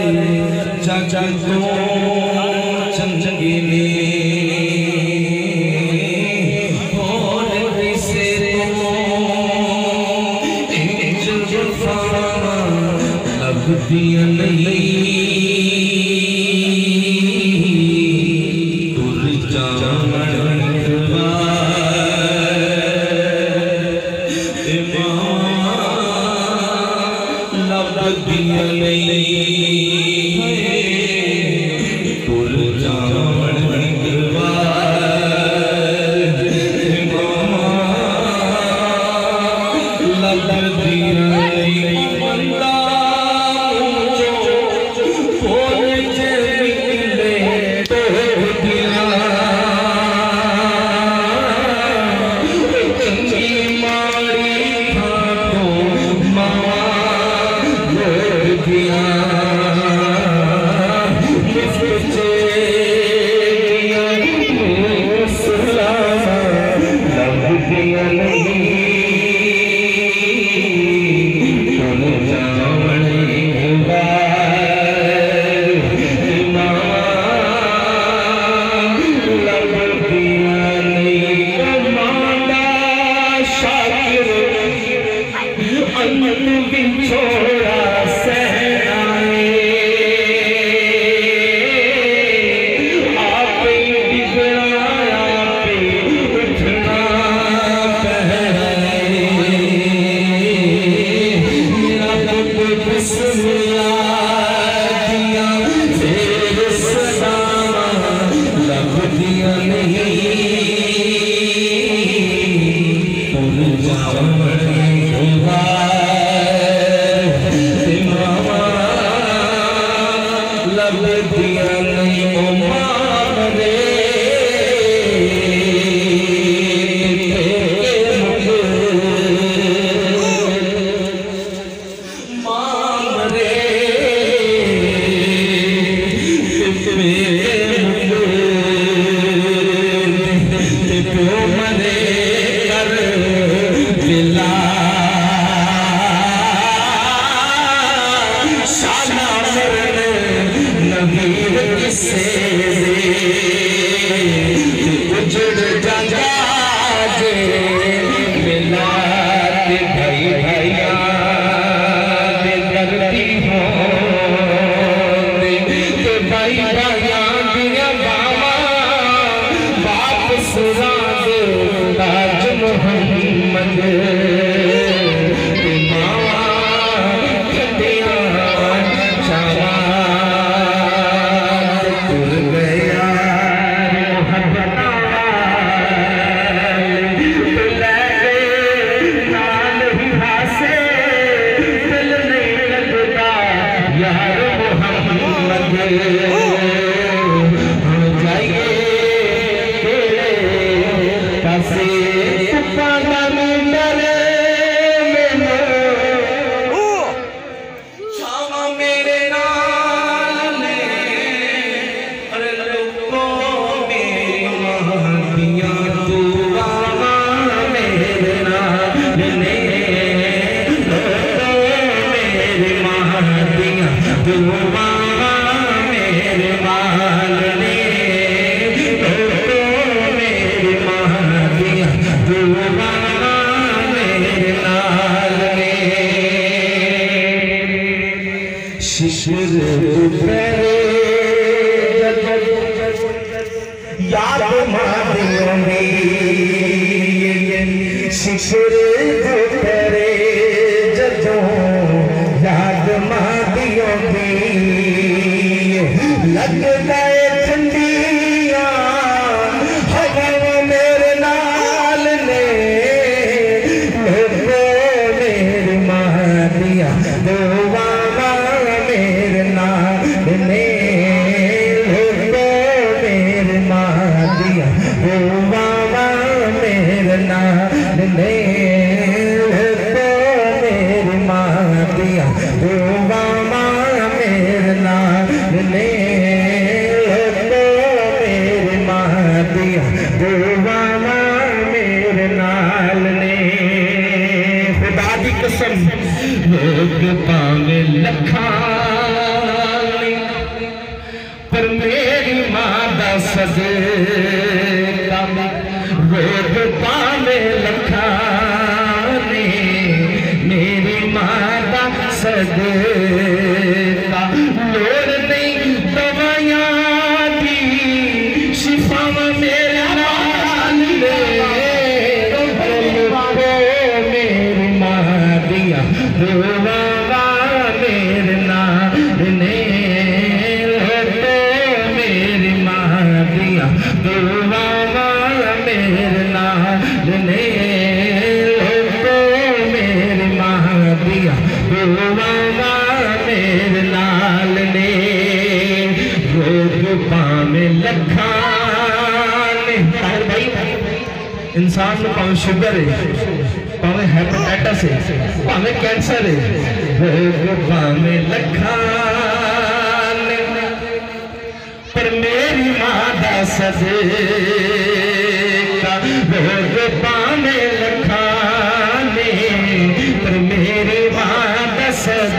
चाचा तो चंचंगीले और किसे लगती नहीं कसम लोग पावे लखा पर मेरी मां दा सदका रोज पावे लखाने मेरी मां दा सदका लोड़ नहीं दवाइयां दी शिफा मेरे नाल ले मेरी मां दिया दुआ मेरे नाल ने मेरी मां दिया दुआ मेरे नाल ने मेरी मां दिया दुआ मेरे नाल ने रोज पावे लखाने भाई इंसान को पावे शुगर है पावे हेपेटाइटिस है पावे कैंसर है रोग पावे लखाने पर मेरी मां दा सदका रोग पावे लखाने पर मेरी मां दा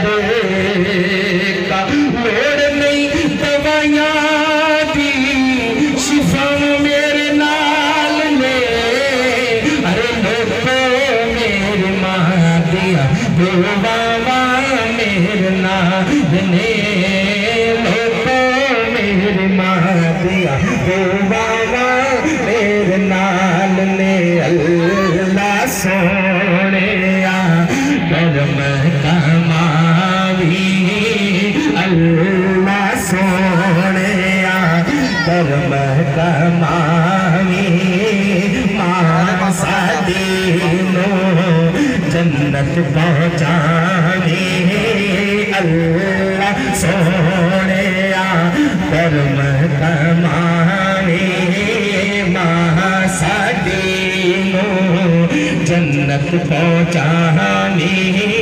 सदका लोड़ नहीं दवाइयां दी शिफा मेरे नाल ले अरे लोगो मेरी मां दिया दुआ मेरे नाल ने लोगो मेरी मां दिया दुआ मेरे नाल ने अल्लाह सोने करम कमावी अल्लाह सोने करम कमावी मां साडी नो जन्नत पहुंचावी अल्लाह सोने करम कमावी मां साडी नो जन्नत पहुंचावी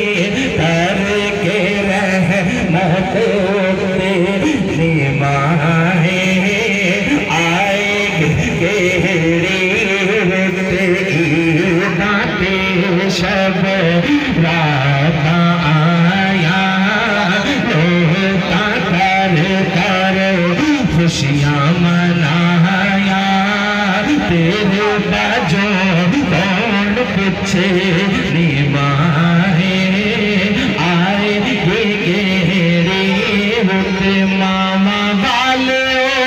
करके रहमत तेरी माहे आएगी केड़ी नाते शब रात आया लोता कर कर खुशियां मनाया तेरे बाजो कौन पूछे नी माहे आए केड़ी मामा वाले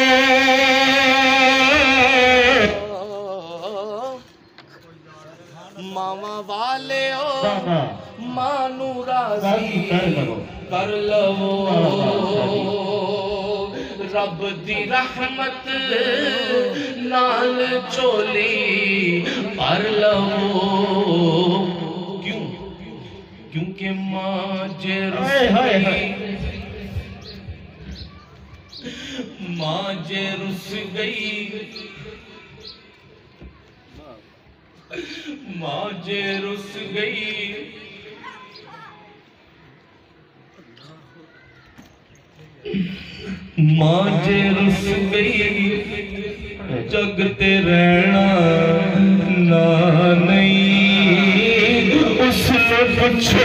मामा वाले ओ मानू राजी कर लवो रब दी रहमत नाल चोली भर लवो क्यों क्योंकि मां जे रुस गई मां जे रुस गई मां जे रुस गई जगते रहना ना नहीं उसने पूछो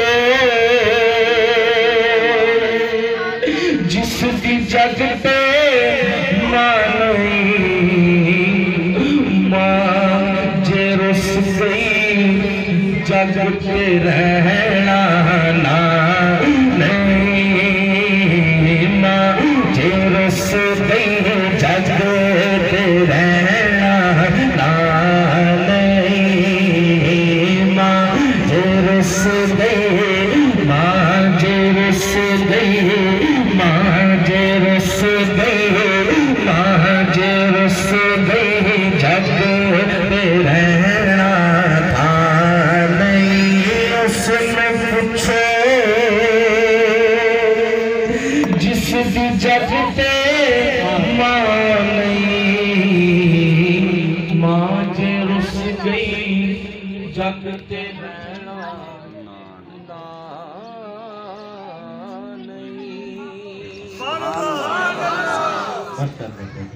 जिस दी जगते मां नहीं मां जे रुस गई जगते रहना ना नहीं मां जे रुस गई जगते रहना ना नहीं मां जे रुस गई मां जे रुस गई मां जे रुस गई मां जे रुस गई जगते रहना था नहीं उसने पूछो जिस दी जगते मां नहीं मां जे रुस गई जगते रहना ना नहीं।